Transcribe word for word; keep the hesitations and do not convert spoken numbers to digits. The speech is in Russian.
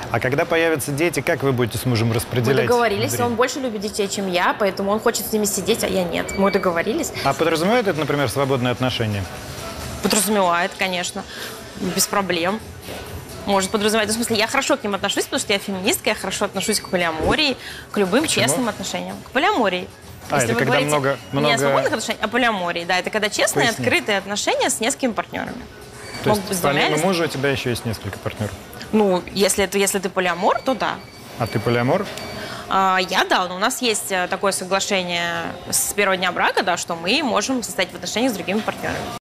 А когда появятся дети, как вы будете с мужем Мы распределять? договорились, время? он больше любит детей, чем я, поэтому он хочет с ними сидеть, а я нет. Мы договорились. А подразумевает это, например, свободные отношения? Подразумевает, конечно, без проблем. Может подразумевать. В смысле, я хорошо к ним отношусь, потому что я феминистка, я хорошо отношусь к полиамории, к любым Почему? честным отношениям. К полиамории. А, это когда много, много... Не свободных отношений, а полиамории. Да, это когда честные, Поясни. открытые отношения с несколькими партнерами. То Могут быть есть с двумя помимо или с- мужа у тебя еще есть несколько партнеров? Ну, если, это, если ты полиамор, то да. А ты полиамор? А, я, да, но у нас есть э, такое соглашение с первого дня брака, да, что мы можем состоять в отношениях с другими партнерами.